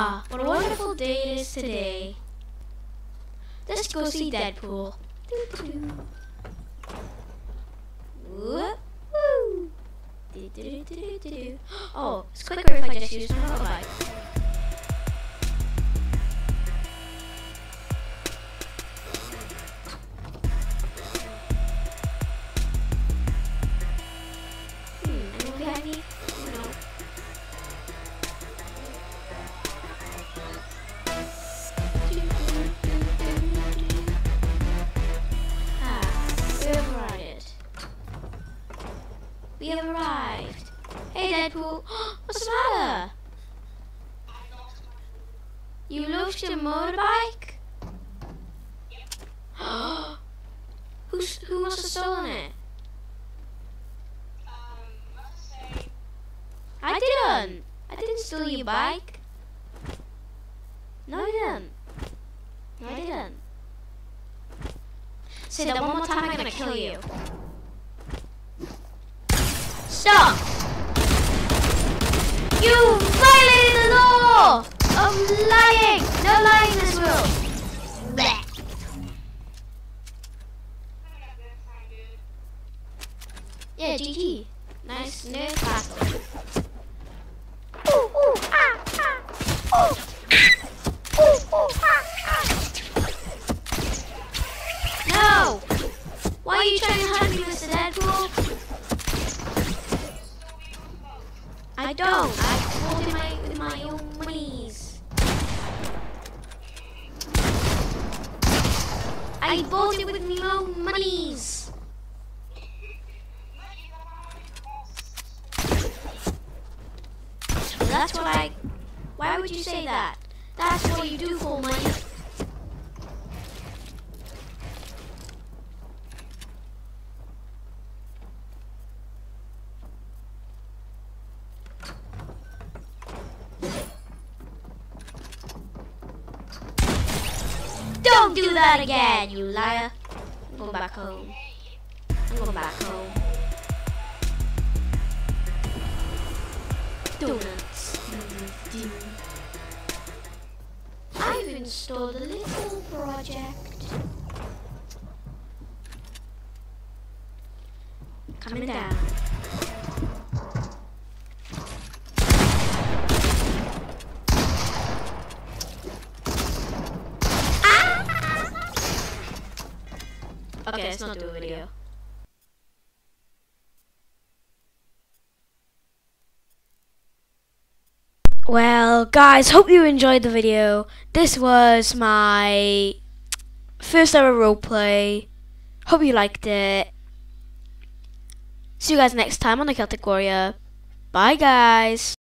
Ah, what a wonderful day it is today. Let's go see Deadpool. Woo! Oh, it's quicker if I just use my motorbike. Anyone behind me? No. We have arrived. Hey Deadpool, what's the matter? You lost your motorbike? Who must have stolen it? I didn't steal your bike. No, I didn't. No, I didn't. Say that one more time, I'm gonna kill you. Stop! You violated the law of lying! No lying in this world! Blech. Yeah, GG. Nice nerd battle. Ooh, ooh, ah, ah. Ooh. Ooh, ooh, ah, ah. No! Why are you trying to hunt me, Mr. Deadpool? I don't. I bought it with my own monies. I bought it with my own monies. Well, that's what I... Why would you say that? That's what you do for money. Don't do that again, you liar. I'm going back home. I'm going back home. Donuts. I've installed a little project. Coming down. Okay, let's not do a video. Well, guys, hope you enjoyed the video. This was my first ever roleplay. Hope you liked it. See you guys next time on the Celtic Warrior. Bye, guys.